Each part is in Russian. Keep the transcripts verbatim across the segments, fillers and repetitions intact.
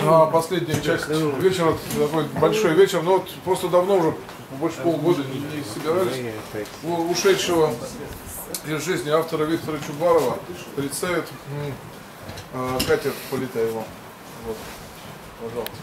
а, последняя часть вечера, такой большой вечер, но вот просто давно уже, больше полгода не, не собирались. У ушедшего из жизни автора Виктора Чубарова представит а, Катя Полетаева. Вот, пожалуйста.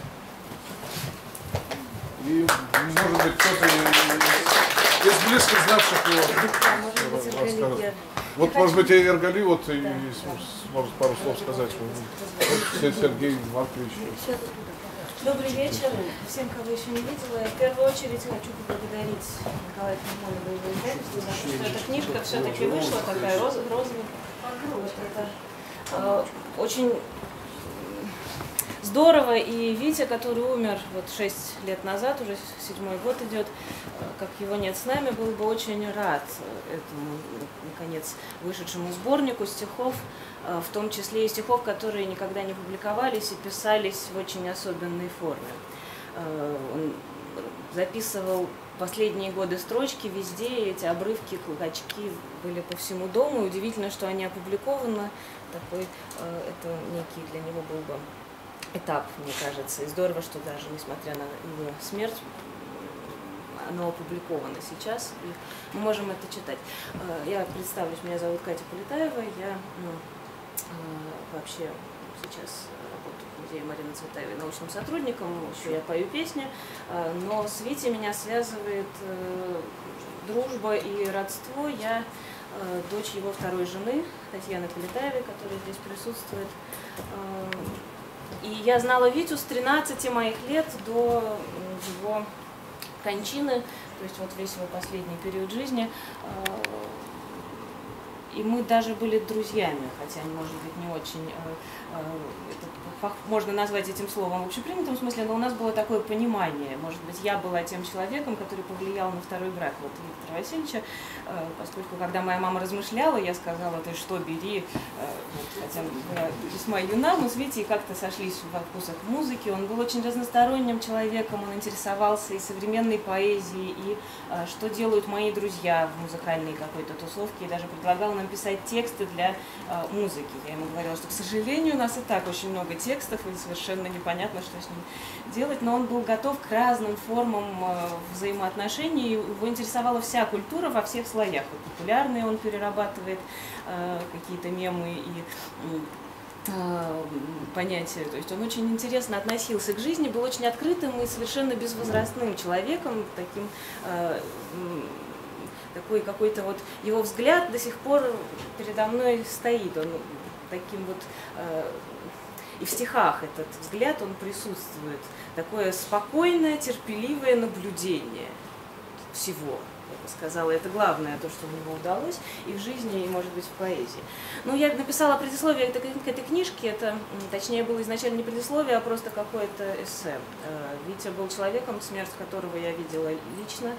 И, может быть, кто-то из близко знавших его расскажет. Вот, может быть, Эргали вот и, да. и сможет пару слов сказать. Сергей Маркович. Добрый вечер всем, кого еще не видела. В первую очередь хочу поблагодарить Николая Филимонова и его издательство за то, что эта книжка все-таки вышла, такая розовая. Вот это э, очень здорово, и Витя, который умер вот шесть лет назад, уже седьмой год идет, как его нет с нами, был бы очень рад этому, наконец, вышедшему сборнику стихов, в том числе и стихов, которые никогда не публиковались и писались в очень особенной форме. Он записывал последние годы строчки везде, и эти обрывки, клочки были по всему дому, и удивительно, что они опубликованы, такой, это некий для него был бы этап, мне кажется, и здорово, что даже несмотря на его смерть, оно опубликовано сейчас, и мы можем это читать. Я представлюсь, меня зовут Катя Полетаева, я ну, вообще сейчас работаю в музее Марины Цветаевой научным сотрудником, еще я пою песни, но с Витей меня связывает дружба и родство. Я дочь его второй жены, Татьяны Полетаевой, которая здесь присутствует. И я знала Витю с тринадцати моих лет до его кончины, то есть вот весь его последний период жизни. И мы даже были друзьями, хотя, может быть, не очень, это можно назвать этим словом в общепринятом смысле, но у нас было такое понимание. Может быть, я была тем человеком, который повлиял на второй брак вот, Виктора Васильевича, поскольку, когда моя мама размышляла, я сказала, ты что, бери, вот, хотя была весьма юна, мы с Витей как-то сошлись во вкусах музыки, он был очень разносторонним человеком, он интересовался и современной поэзией, и что делают мои друзья в музыкальной какой-то тусовке, и даже предлагал нам писать тексты для э, музыки. Я ему говорила, что, к сожалению, у нас и так очень много текстов, и совершенно непонятно, что с ним делать, но он был готов к разным формам э, взаимоотношений, его интересовала вся культура во всех слоях. Вот популярные он перерабатывает, э, какие-то мемы и э, понятия. То есть он очень интересно относился к жизни, был очень открытым и совершенно безвозрастным человеком, таким э, такой какой-то вот его взгляд до сих пор передо мной стоит, он таким вот, э, и в стихах этот взгляд, он присутствует, такое спокойное, терпеливое наблюдение всего, я бы сказала, это главное, то, что у него удалось и в жизни, и, может быть, в поэзии. Ну, я написала предисловие к этой книжке, это, точнее, было изначально не предисловие, а просто какое-то эссе. Витя был человеком, смерть которого я видела лично.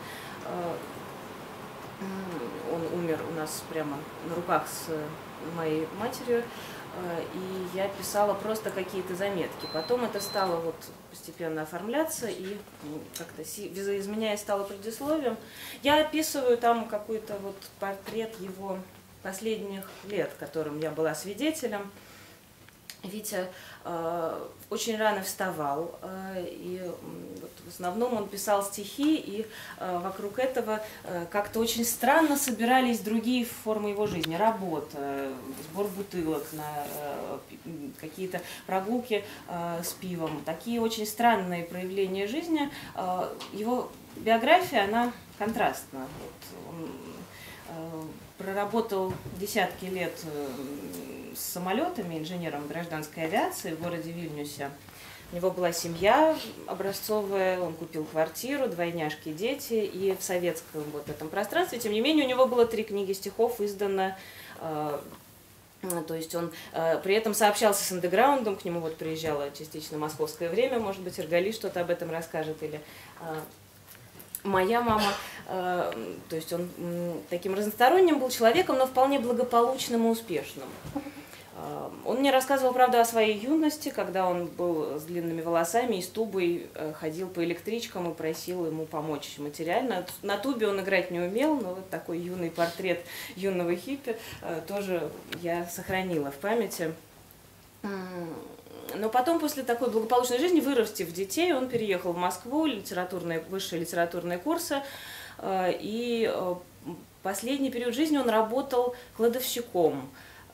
Он умер у нас прямо на руках с моей матерью, и я писала просто какие-то заметки. Потом это стало вот постепенно оформляться, и как-то видоизменяясь стало предисловием. Я описываю там какой-то вот портрет его последних лет, которым я была свидетелем. Витя э, очень рано вставал, э, и вот, в основном он писал стихи, и э, вокруг этого э, как-то очень странно собирались другие формы его жизни. Работа, сбор бутылок, на э, какие-то прогулки э, с пивом. Такие очень странные проявления жизни. Э, его биография, она контрастна. Вот, он э, проработал десятки лет э, с самолетами, инженером гражданской авиации в городе Вильнюсе. У него была семья образцовая, он купил квартиру, двойняшки, дети, и в советском вот этом пространстве, тем не менее, у него было три книги стихов издано, э, то есть он э, при этом сообщался с андеграундом, к нему вот приезжало частично «Московское время», может быть, Эргали что-то об этом расскажет, или э, моя мама, э, то есть он э, таким разносторонним был человеком, но вполне благополучным и успешным. Он мне рассказывал, правда, о своей юности, когда он был с длинными волосами и с тубой ходил по электричкам и просил ему помочь материально. На тубе он играть не умел, но вот такой юный портрет юного хиппи тоже я сохранила в памяти. но потом, после такой благополучной жизни, вырастив детей, он переехал в Москву, литературные, высшие литературные курсы, и последний период жизни он работал кладовщиком,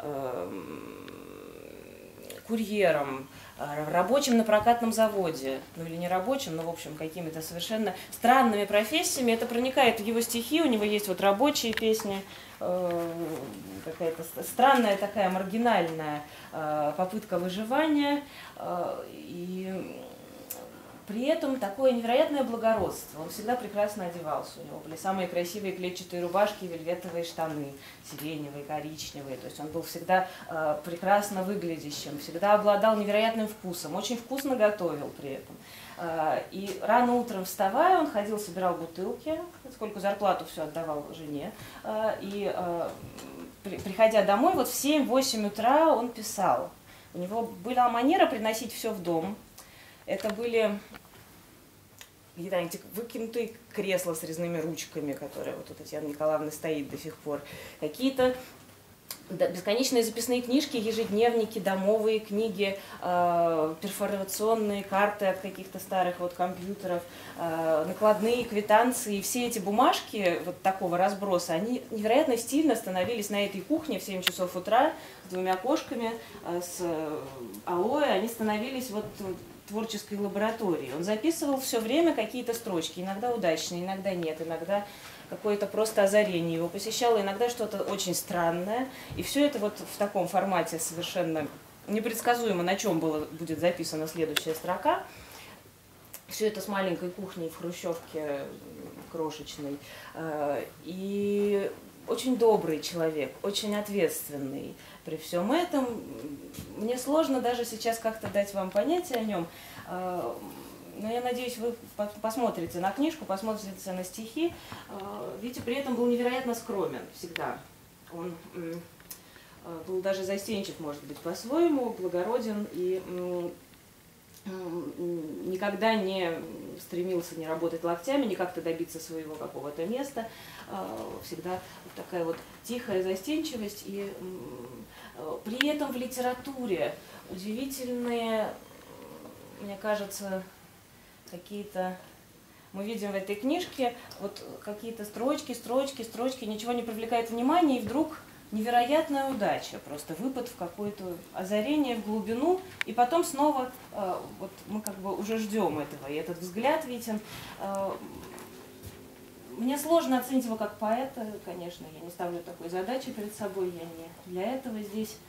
курьером, рабочим на прокатном заводе, ну или не рабочим, но в общем какими-то совершенно странными профессиями. Это проникает в его стихи, у него есть вот рабочие песни, э, какая-то странная такая маргинальная э, попытка выживания, э, и при этом такое невероятное благородство. Он всегда прекрасно одевался. У него были самые красивые клетчатые рубашки, вельветовые штаны, сиреневые, коричневые. То есть он был всегда э, прекрасно выглядящим, всегда обладал невероятным вкусом, очень вкусно готовил при этом. Э, и рано утром вставая, он ходил, собирал бутылки, поскольку зарплату все отдавал жене. Э, и э, при, приходя домой, вот в семь-восемь утра он писал. У него была манера приносить все в дом. Это были выкинутые кресла с резными ручками, которые вот у Татьяны Николаевны стоит до сих пор. Какие-то бесконечные записные книжки, ежедневники, домовые книги, э, перфорационные карты от каких-то старых вот компьютеров, э, накладные квитанции. И все эти бумажки вот такого разброса, они невероятно стильно становились на этой кухне в семь часов утра с двумя кошками, э, с алоэ. Они становились вот творческой лаборатории. Он записывал все время какие-то строчки, иногда удачные, иногда нет, иногда какое-то просто озарение его посещало, иногда что-то очень странное. И все это вот в таком формате совершенно непредсказуемо, на чем было, будет записана следующая строка. Все это с маленькой кухней в хрущевке крошечной. И очень добрый человек, очень ответственный. При всем этом мне сложно даже сейчас как-то дать вам понятие о нем, но я надеюсь, вы посмотрите на книжку, посмотрите на стихи. Видите, при этом был невероятно скромен всегда. Он был даже застенчив, может быть, по-своему, благороден и никогда не стремился не работать локтями, не как-то добиться своего какого-то места. Всегда такая вот тихая застенчивость. И при этом в литературе удивительные, мне кажется, какие-то... Мы видим в этой книжке вот какие-то строчки, строчки, строчки, ничего не привлекает внимания, и вдруг невероятная удача, просто выпад в какое-то озарение, в глубину, и потом снова э, вот мы как бы уже ждем этого, и этот взгляд виден. Э, мне сложно оценить его как поэта, конечно, я не ставлю такой задачи перед собой, я не для этого здесь.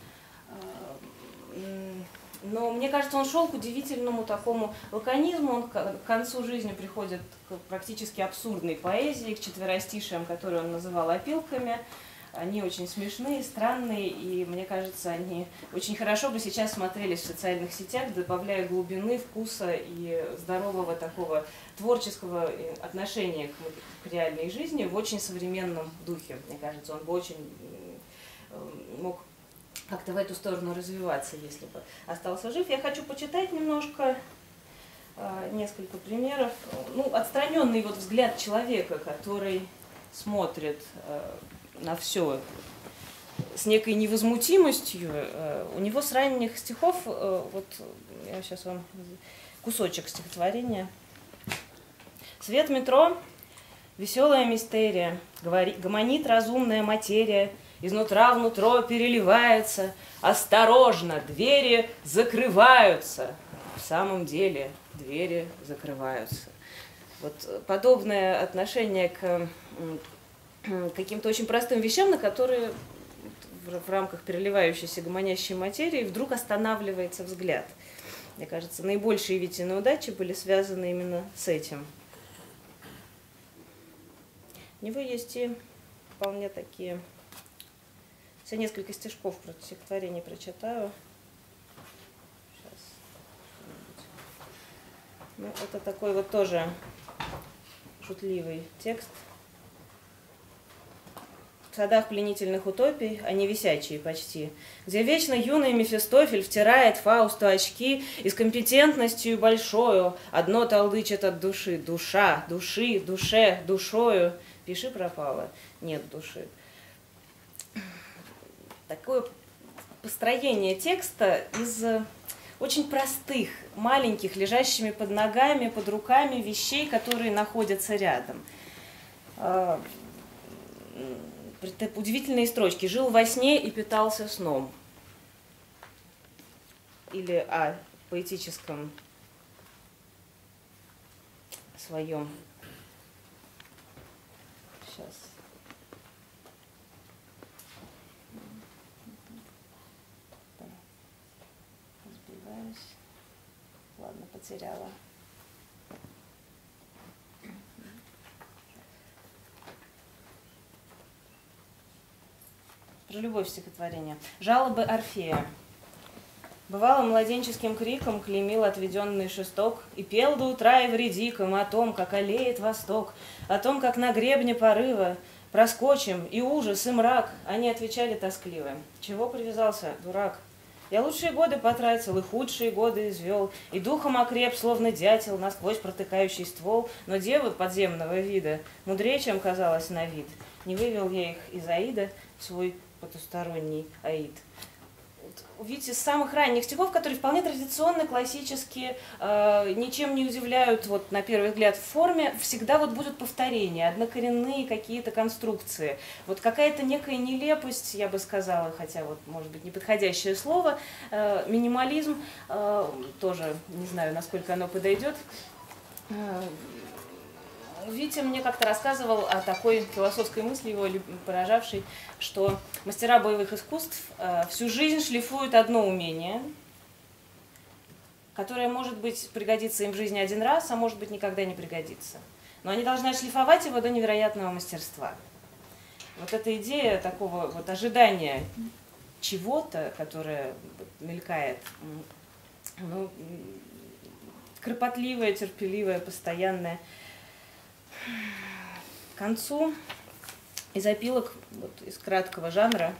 Э, но мне кажется, он шел к удивительному такому лаконизму, он к концу жизни приходит к практически абсурдной поэзии, к четверостишиям, которые он называл опилками. Они очень смешные, странные, и мне кажется, они очень хорошо бы сейчас смотрелись в социальных сетях, добавляя глубины, вкуса и здорового такого творческого отношения к, к реальной жизни в очень современном духе. Мне кажется, он бы очень мог как-то в эту сторону развиваться, если бы остался жив. Я хочу почитать немножко, несколько примеров. Ну, отстраненный вот взгляд человека, который смотрит на все с некой невозмутимостью. У него с ранних стихов, вот я сейчас вам кусочек стихотворения. Свет метро, веселая мистерия, говорит, гомонит разумная материя, изнутра внутрь переливается, осторожно, двери закрываются. В самом деле двери закрываются. Вот подобное отношение к каким-то очень простым вещам, на которые в рамках переливающейся гомонящей материи вдруг останавливается взгляд. Мне кажется, наибольшие Витины удачи были связаны именно с этим. У него есть и вполне такие... Я несколько стишков про стихотворение прочитаю. Сейчас. Ну, это такой вот тоже шутливый текст. В садах пленительных утопий, они висячие почти, где вечно юный Мефистофель втирает Фаусту очки и с компетентностью большою одно толдычит от души. Душа, души, душе, душою. Пиши пропало, нет души. Такое построение текста из очень простых, маленьких, лежащими под ногами, под руками вещей, которые находятся рядом. Удивительные строчки. «Жил во сне и питался сном». Или о поэтическом своем. Сейчас. Сбиваюсь. Ладно, потеряла. Про любовь стихотворения. «Жалобы Орфея. Бывало, младенческим криком клеймил отведенный шесток и пел до утра эвредиком о том, как олеет восток, о том, как на гребне порыва проскочим, и ужас, и мрак». Они отвечали тоскливо: «Чего привязался, дурак? Я лучшие годы потратил и худшие годы извел, и духом окреп, словно дятел, насквозь протыкающий ствол, но девы подземного вида мудрее, чем казалось на вид. Не вывел я их из Аида в свой потусторонний Аид». Видите, с самых ранних стихов, которые вполне традиционно, классические, э, ничем не удивляют, вот, на первый взгляд, в форме, всегда вот будут повторения, однокоренные какие-то конструкции. Вот какая-то некая нелепость, я бы сказала, хотя вот, может быть, неподходящее слово, э, минимализм, э, тоже не знаю, насколько оно подойдет. Э, Витя мне как-то рассказывал о такой философской мысли, его поражавшей, что мастера боевых искусств э, всю жизнь шлифуют одно умение, которое, может быть, пригодится им в жизни один раз, а может быть, никогда не пригодится. Но они должны отшлифовать его до невероятного мастерства. Вот эта идея такого вот ожидания чего-то, которое мелькает, ну, кропотливое, терпеливое, постоянное. К концу из опилок, вот, из краткого жанра,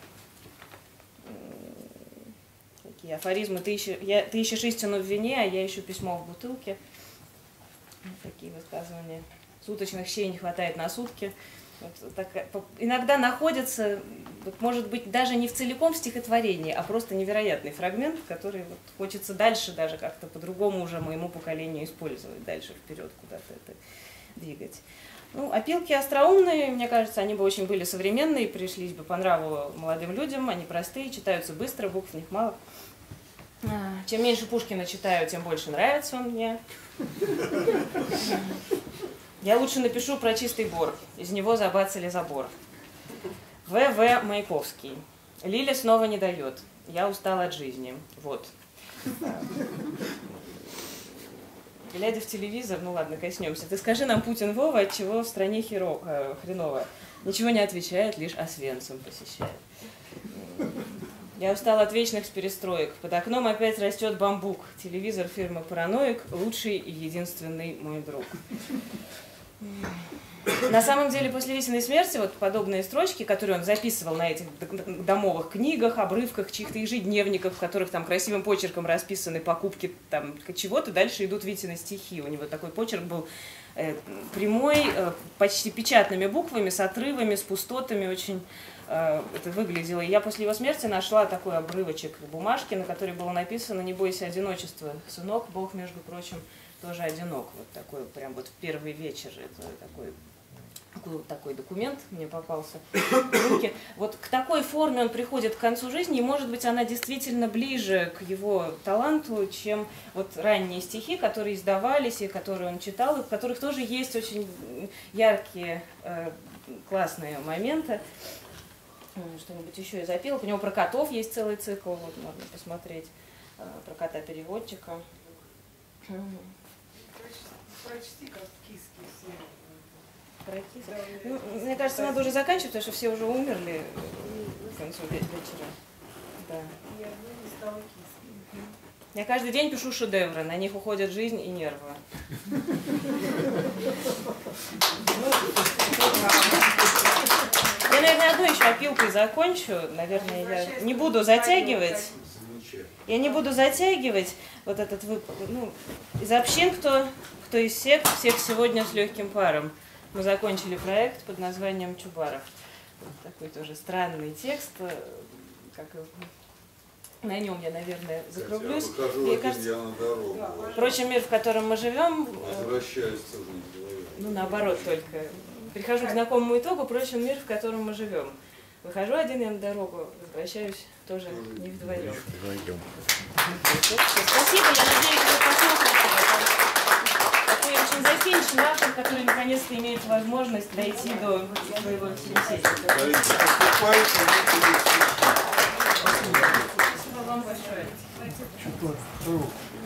такие афоризмы: «Ты, ищи, я, ты ищешь истину в вине, а я ищу письмо в бутылке». Такие высказывания. Суточных щей не хватает на сутки. Вот такая, иногда находится, вот, может быть, даже не в целиком в стихотворении, а просто невероятный фрагмент, который вот хочется дальше даже как-то по-другому уже моему поколению использовать, дальше вперед куда-то это двигать. Ну, опилки остроумные, мне кажется, они бы очень были современные, пришлись бы по нраву молодым людям, они простые, читаются быстро, букв в них мало. Чем меньше Пушкина читаю, тем больше нравится он мне. Я лучше напишу про чистый бор, из него забацали забор. В В Маяковский. Лиля снова не дает, я устал от жизни. Вот. Глядя в телевизор, ну ладно, коснемся. Ты скажи нам, Путин Вова, от чего в стране херо, э, хреново? Ничего не отвечает, лишь Освенцим посещает. Я устал от вечных перестроек. Под окном опять растет бамбук. Телевизор фирмы «Параноик» – лучший и единственный мой друг. На самом деле, после Лисиной смерти, вот подобные строчки, которые он записывал на этих домовых книгах, обрывках, чьих-то ежедневниках, в которых там красивым почерком расписаны покупки там чего-то, дальше идут Витины стихи. У него такой почерк был э, прямой, э, почти печатными буквами, с отрывами, с пустотами, очень э, это выглядело. И я после его смерти нашла такой обрывочек бумажки, на которой было написано: «Не бойся одиночества, сынок, Бог, между прочим, тоже одинок». Вот такой прям вот в первый вечер, это такой... такой документ мне попался в руки. Вот к такой форме он приходит к концу жизни, и, может быть, она действительно ближе к его таланту, чем вот ранние стихи, которые издавались и которые он читал, и в которых тоже есть очень яркие, э, классные моменты. Что-нибудь еще из опилок. У него про котов есть целый цикл, вот можно посмотреть, э, про кота-переводчика. Прочти, как киски все. Да, ну, мне кажется, надо уже заканчивать, потому что все уже умерли к концу вечера. Да. Я каждый день пишу шедевры, на них уходят жизнь и нервы. Я, наверное, одну еще опилкой закончу. Наверное, я не буду затягивать. Я не буду затягивать вот этот выпуск. Ну, из общин, кто, кто из сект, всех сегодня с легким паром. Мы закончили проект под названием «Чубаров». Вот такой тоже странный текст, как на нем я, наверное, закруглюсь. Я выхожу Мне один, кажется, я на дорогу. впрочем, мир, в котором мы живем, э, Возвращается жизнь. ну наоборот только. Прихожу к знакомому итогу, впрочем, мир, в котором мы живем. Выхожу один я на дорогу, возвращаюсь тоже не вдвоем. Спасибо, я надеюсь, вы послушаете. Такой очень застенчивый автор, который наконец-то имеет возможность дойти до своего собеседника. Спасибо вам большое.